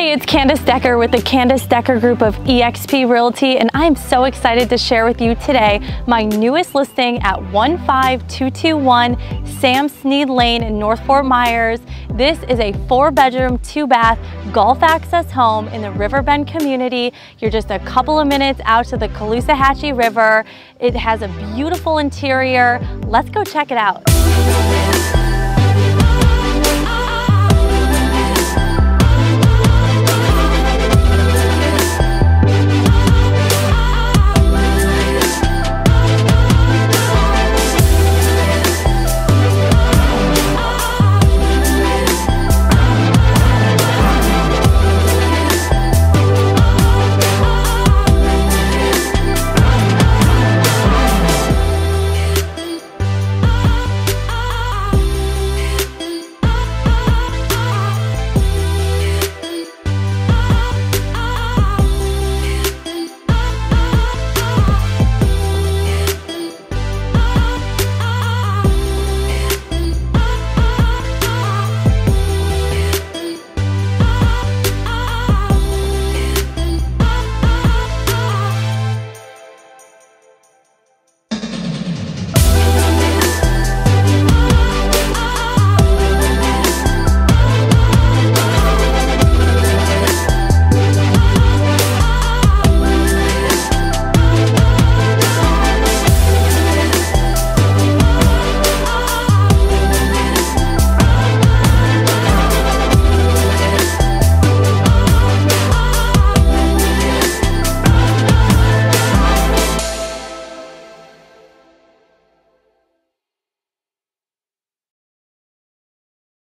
Hey, it's Candace Decker with the Candace Decker Group of eXp Realty, and I'm so excited to share with you today my newest listing at 15221 Sam Snead Lane in North Fort Myers. This is a 4-bedroom, 2-bath golf access home in the Riverbend community. You're just a couple of minutes out to the Caloosahatchee River. It has a beautiful interior. Let's go check it out.